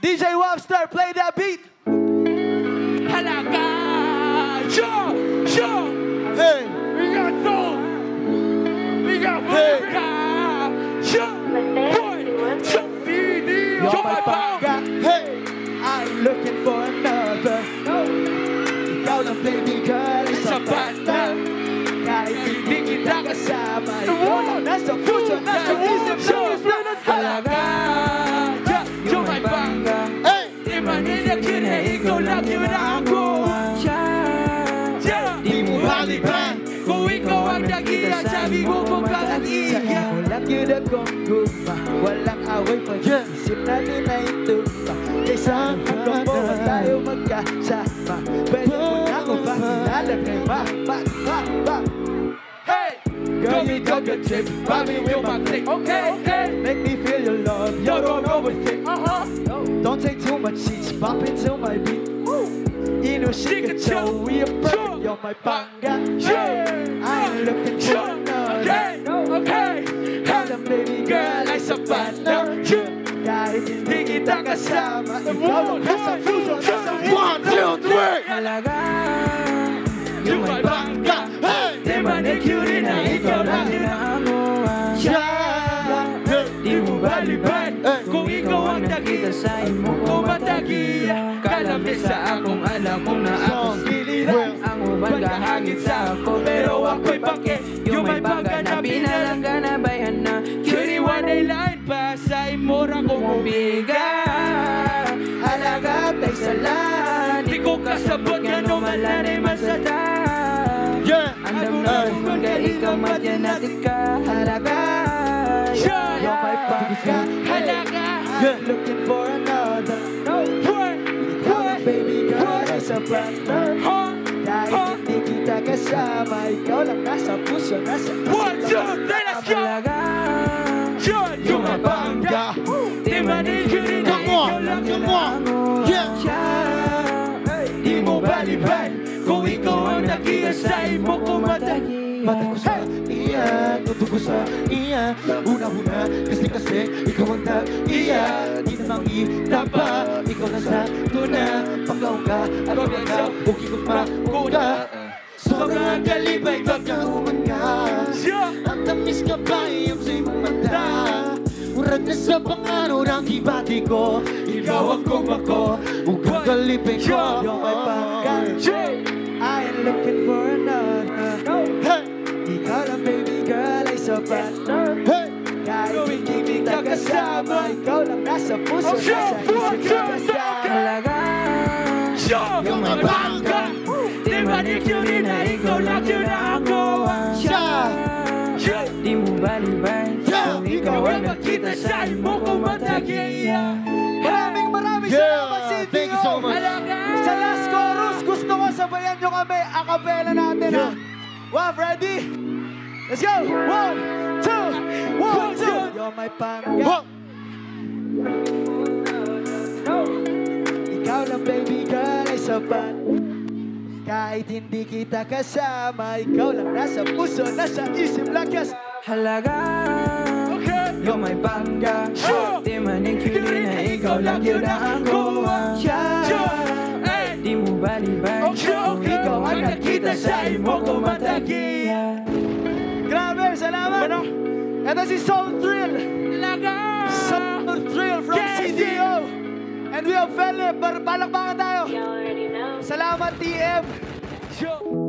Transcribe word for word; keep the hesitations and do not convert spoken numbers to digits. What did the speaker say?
D J Webster, play that beat. Halaga! Sure! Sure! Hey! We got soul! We got Pangga! Sure! Boy! Sure! C D! You're my Pangga. Hey! I'm looking for another. Ikaw lang baby girl, isang bata. Kahit hindi kita kasama, ikaw lang nasa puso, nasa isip, nasa halaga. You're my Pangga. Di man nilagyan na ikaw lang yun ako. Di mo baliban kung ikaw ang nakita, sabi ko kung kakaiya. Sa'yo lang yun akong guma, walang away pag-isip natin na ito pa. Kaysa hanggang mo ba tayo magkasama, pwede mo na ako ba kilala kay ma, ma, ma, ma. Hey! Girl, me talk a trip, Bobby will my click. Okay, okay. Make me feel your love, Yo, don't go with it. uh-huh. Don't take too much seats, pop into my beat. Inushika, we are perfect, you're my Pangga. I ain't looking for another. Okay, okay. Hello baby girl, ay sapat na. Kahit hindi kita kasama, ikaw lang nasa puso, nasa One, two, three. halaga. You're my Pangga. Hey! Di man nilagyan na ikaw lang yun ako. Di mo baliban kung ikaw ang nakita sa imo ko matagiya. Kalapit sa akong alam kung na akong giliran. Ang uban kahagit sa ako pero ako'y pake. Yung may Pangga na pinalangga na bayan na cutie one day line pa sa imura kong umiga. Halaga tay salat, Di ko kasabot nga no malanay masada. ang damdamin kay ikaw madyan natin ka. Halaga, you're my Pangga. Halaga. I'm looking for another. Ikaw lang baby girl, ay sapat na. Dahil hindi kita kasama, ikaw lang nasa puso, nasa isip. One, two, three, let's go! Halaga, You're my Pangga. Di man nilagyan na ikaw lang yun ako. Di mo baliban kung ikaw ang nakita sa imo ko matagi. mata ko sa iya, tuto ko sa iya. Una-una, kasi kasi ikaw ang nag-iya. Di namang itapa, ikaw na sa tuna. Pagkaw ka, ako ka, buki ko pa, kuna. Sobrang galibay, pagkahuman ka. Ang tamis ka ba iyong sa imong mata? Urag na sa pangano ng kibati ko. Ikaw ang kumako, ugang galibay ko. You're my Pangga. I ain't looking for another. Hey! Ikaw lang baby girl ay sapat. Hey! Kahit hindi kita kasama, ikaw lang nasa puso, nasa isip ka kasama. Halaga, You're my Pangga. Di ba nilagyan na ikaw lang yun ako. di mo balibay. Ikaw ang nakita sa imo ko matagiya. Maraming maraming salamat si Tio. Thank you so much. Sa last chorus, gusto ko sabayan nyo kami. Acapella natin ha. Wow, ready? Let's go! One, two, one, two. You're my Pangga. Ikaw lang baby girl ay sapat. Kahit hindi kita kasama, ikaw lang nasa puso, nasa isip lakas. Halaga, you're my Pangga. Di man ikili na ikaw lang yun na ako. Di mo balibay kung ikaw ang nakita sa imo ko matagiya. Grabe, salamat! Ito si Soulthrll. Soulthrll from C D O. And we have Felip. Palakpakan tayo. Salamat, T M.